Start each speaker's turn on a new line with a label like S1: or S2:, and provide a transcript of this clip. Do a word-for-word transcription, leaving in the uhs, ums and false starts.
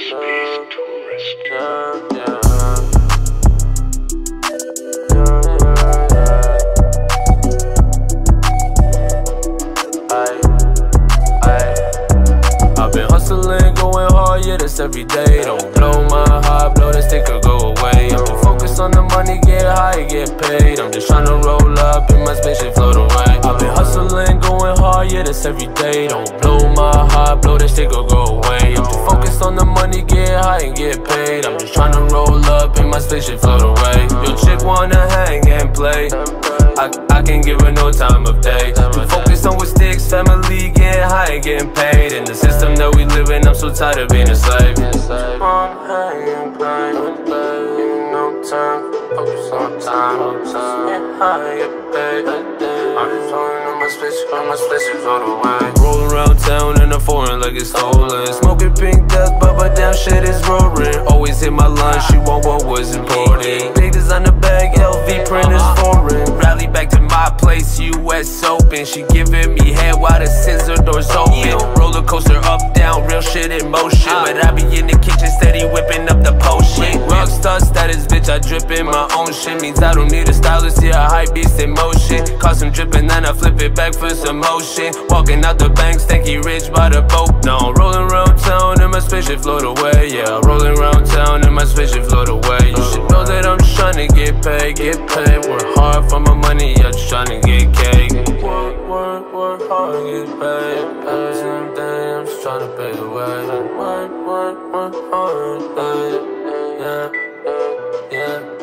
S1: Space Tourist.
S2: Yeah, yeah. I've been hustling, going hard, yeah, that's every day. Don't blow my high, blow that stick or go away. I'm just focused on the money, get high, get paid. I'm just trying to roll up in my spaceship, float away. I've been hustling, going hard, yeah, that's every day. Don't blow my high, blow that stick or go away. I'm just focused on the money, get high and get paid. I'm just trying to roll up in my spaceship, float away. Your chick wanna hang and play. I, I can't give her no time of day. Too focused on what sticks, family, getting high and getting paid. In the system that we live in, I'm so tired of being a slave. On hang and play, no time, focus on time. Get high, get paid. I'm just rolling on my spaceship, on my spaceship, float away. Roll around town in a foreign like it's stolen. Smoking pink dust, but but damn shit is roaring. Always hit my line, she want what was important. Big designer bag, L V print is foreign. Rally back to my place, U S Open. She giving me head while the scissor doors open. Roller coaster up, down, real shit in motion. But I be in the kitchen steady whipping up the potion. Rockstar status, bitch, I drip in my own shit. Means I don't need a stylist, yeah, a hype beast in motion. Cause some dripping, then I flip it back for some motion. Walking out the bank, stanky rich by the boat. No, I'm rolling around town in my spaceship, float away. Yeah, rolling around town in my spaceship, float away. You should know that I'm just trying to get paid, get paid. Work hard for my money, yeah, just trying to get cake. Work, work, work hard, get paid. Every single day, I'm just trying to pay the way. Work, work, work hard, get paid. Yeah, yeah, yeah.